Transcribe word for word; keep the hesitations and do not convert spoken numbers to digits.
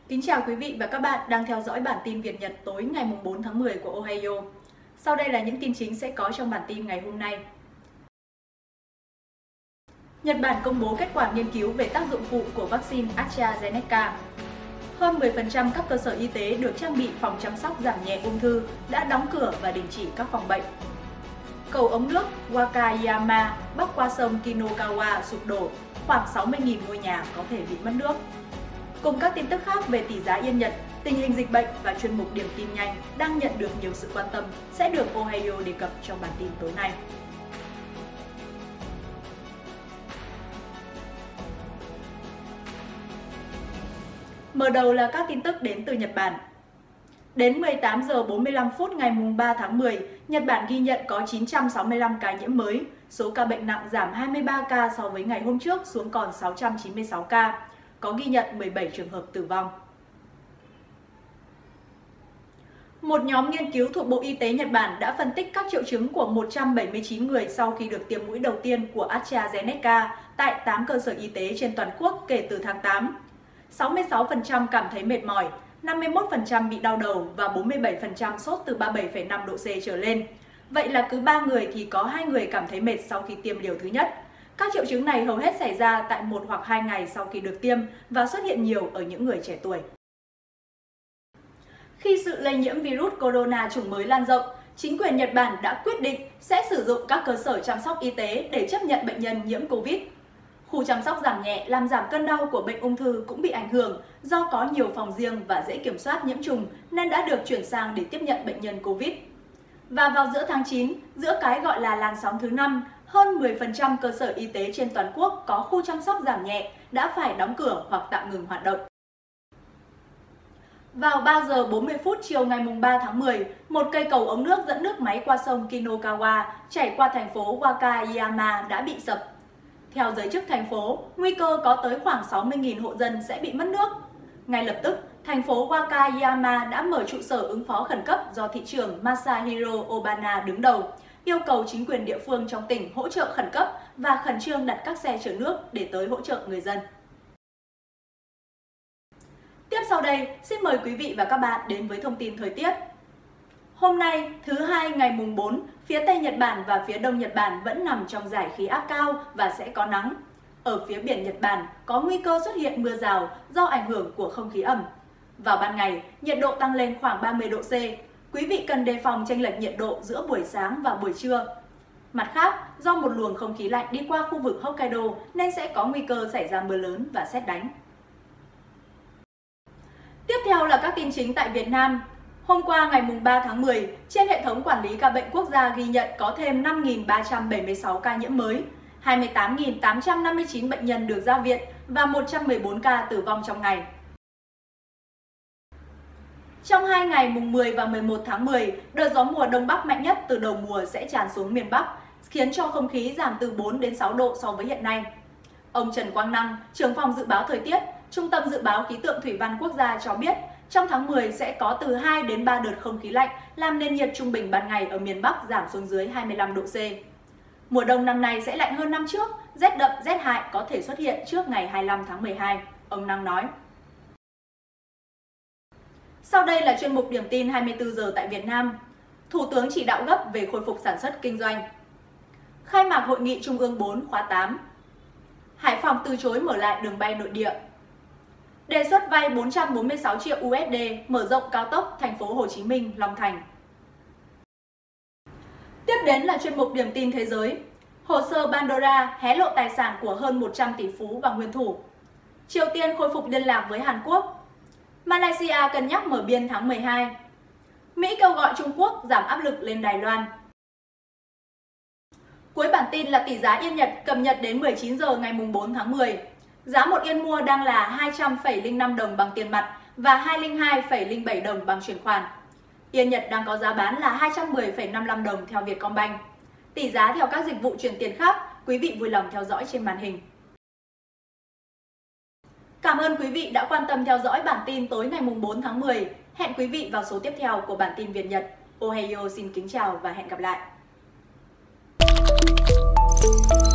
Kính chào quý vị và các bạn đang theo dõi bản tin Việt Nhật tối ngày bốn tháng mười của Ohio. Sau đây là những tin chính sẽ có trong bản tin ngày hôm nay. Nhật Bản công bố kết quả nghiên cứu về tác dụng phụ của vaccine AstraZeneca. Hơn mười phần trăm các cơ sở y tế được trang bị phòng chăm sóc giảm nhẹ ung thư đã đóng cửa và đình chỉ các phòng bệnh. Cầu ống nước Wakayama bắc qua sông Kinokawa sụp đổ, khoảng sáu mươi nghìn ngôi nhà có thể bị mất nước. Cùng các tin tức khác về tỷ giá yên Nhật, tình hình dịch bệnh và chuyên mục điểm tin nhanh đang nhận được nhiều sự quan tâm sẽ được Ohio đề cập trong bản tin tối nay. Mở đầu là các tin tức đến từ Nhật Bản. Đến mười tám giờ bốn mươi lăm phút ngày ba tháng mười, Nhật Bản ghi nhận có chín trăm sáu mươi lăm ca nhiễm mới, số ca bệnh nặng giảm hai mươi ba ca so với ngày hôm trước xuống còn sáu trăm chín mươi sáu ca, có ghi nhận mười bảy trường hợp tử vong. Một nhóm nghiên cứu thuộc Bộ Y tế Nhật Bản đã phân tích các triệu chứng của một trăm bảy mươi chín người sau khi được tiêm mũi đầu tiên của AstraZeneca tại tám cơ sở y tế trên toàn quốc kể từ tháng tám. sáu mươi sáu phần trăm cảm thấy mệt mỏi, năm mươi mốt phần trăm bị đau đầu và bốn mươi bảy phần trăm sốt từ ba mươi bảy phẩy năm độ C trở lên. Vậy là cứ ba người thì có hai người cảm thấy mệt sau khi tiêm liều thứ nhất. Các triệu chứng này hầu hết xảy ra tại một hoặc hai ngày sau khi được tiêm và xuất hiện nhiều ở những người trẻ tuổi. Khi sự lây nhiễm virus corona chủng mới lan rộng, chính quyền Nhật Bản đã quyết định sẽ sử dụng các cơ sở chăm sóc y tế để chấp nhận bệnh nhân nhiễm Covid. Khu chăm sóc giảm nhẹ làm giảm cơn đau của bệnh ung thư cũng bị ảnh hưởng do có nhiều phòng riêng và dễ kiểm soát nhiễm trùng nên đã được chuyển sang để tiếp nhận bệnh nhân Covid. Và vào giữa tháng chín, giữa cái gọi là làn sóng thứ năm, hơn mười phần trăm cơ sở y tế trên toàn quốc có khu chăm sóc giảm nhẹ đã phải đóng cửa hoặc tạm ngừng hoạt động. Vào ba giờ bốn mươi phút chiều ngày ba tháng mười, một cây cầu ống nước dẫn nước máy qua sông Kinokawa chảy qua thành phố Wakayama đã bị sập. Theo giới chức thành phố, nguy cơ có tới khoảng sáu mươi nghìn hộ dân sẽ bị mất nước. Ngay lập tức, thành phố Wakayama đã mở trụ sở ứng phó khẩn cấp do thị trưởng Masahiro Obana đứng đầu, yêu cầu chính quyền địa phương trong tỉnh hỗ trợ khẩn cấp và khẩn trương đặt các xe chở nước để tới hỗ trợ người dân. Tiếp sau đây, xin mời quý vị và các bạn đến với thông tin thời tiết. Hôm nay, thứ hai ngày mùng bốn, phía Tây Nhật Bản và phía Đông Nhật Bản vẫn nằm trong dải khí áp cao và sẽ có nắng. Ở phía biển Nhật Bản có nguy cơ xuất hiện mưa rào do ảnh hưởng của không khí ẩm. Vào ban ngày, nhiệt độ tăng lên khoảng ba mươi độ C. Quý vị cần đề phòng chênh lệch nhiệt độ giữa buổi sáng và buổi trưa. Mặt khác, do một luồng không khí lạnh đi qua khu vực Hokkaido nên sẽ có nguy cơ xảy ra mưa lớn và sét đánh. Tiếp theo là các tin chính tại Việt Nam. Hôm qua ngày ba tháng mười, trên hệ thống quản lý ca bệnh quốc gia ghi nhận có thêm năm nghìn ba trăm bảy mươi sáu ca nhiễm mới, hai mươi tám nghìn tám trăm năm mươi chín bệnh nhân được ra viện và một trăm mười bốn ca tử vong trong ngày. Trong hai ngày mùng mười và mười một tháng mười, đợt gió mùa Đông Bắc mạnh nhất từ đầu mùa sẽ tràn xuống miền Bắc, khiến cho không khí giảm từ bốn đến sáu độ so với hiện nay. Ông Trần Quang Năng, trưởng phòng dự báo thời tiết, Trung tâm Dự báo Khí tượng Thủy văn Quốc gia cho biết, trong tháng mười sẽ có từ hai đến ba đợt không khí lạnh làm nền nhiệt trung bình ban ngày ở miền Bắc giảm xuống dưới hai mươi lăm độ C. Mùa đông năm nay sẽ lạnh hơn năm trước, rét đậm, rét hại có thể xuất hiện trước ngày hai mươi lăm tháng mười hai, ông Năng nói. Sau đây là chuyên mục điểm tin hai mươi tư giờ tại Việt Nam. Thủ tướng chỉ đạo gấp về khôi phục sản xuất kinh doanh. Khai mạc Hội nghị Trung ương bốn khóa tám. Hải Phòng từ chối mở lại đường bay nội địa. Đề xuất vay bốn trăm bốn mươi sáu triệu u ét đê mở rộng cao tốc thành phố Hồ Chí Minh - Long Thành. Tiếp đến là chuyên mục điểm tin thế giới. Hồ sơ Pandora hé lộ tài sản của hơn một trăm tỷ phú và nguyên thủ. Triều Tiên khôi phục liên lạc với Hàn Quốc. Malaysia cân nhắc mở biên tháng mười hai. Mỹ kêu gọi Trung Quốc giảm áp lực lên Đài Loan. Cuối bản tin là tỷ giá yên Nhật cập nhật đến mười chín giờ ngày bốn tháng mười. Giá một yên mua đang là hai trăm phẩy không năm đồng bằng tiền mặt và hai trăm lẻ hai phẩy không bảy đồng bằng chuyển khoản. Yên Nhật đang có giá bán là hai trăm mười phẩy năm mươi lăm đồng theo Vietcombank. Tỷ giá theo các dịch vụ chuyển tiền khác, quý vị vui lòng theo dõi trên màn hình. Cảm ơn quý vị đã quan tâm theo dõi bản tin tối ngày bốn tháng mười. Hẹn quý vị vào số tiếp theo của bản tin Việt Nhật. Ohio xin kính chào và hẹn gặp lại.